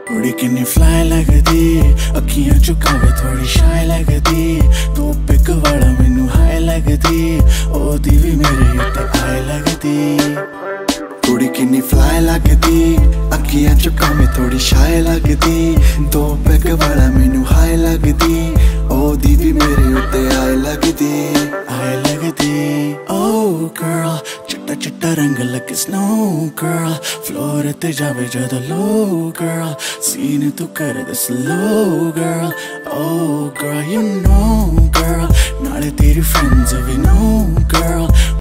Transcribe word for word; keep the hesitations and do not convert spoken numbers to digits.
कुड़ी किन्नी फ्लाई लगदी, अखियां चुकावे थोड़ी शाय लगदी। तू पिक वाला मैनू हाय लगदी, ओदी भी मेरे उत्ते आए लगदी। कुड़ी किन्नी फ्लाई लगदी, अखियां चुकावे थोड़ी शाय लगदी। दो पिक वाला मैनू हाय लगदी, ओदी भी मेरे उत्ते आए लगदी, आए लगदी। Oh girl, चिट्टा चिट्टा रंग लगे snow girl, फ्लोर ते जावे जद low girl, सीन तू कर दे slow girl। Oh girl, you know girl, नाले तेरी friends भी know girl।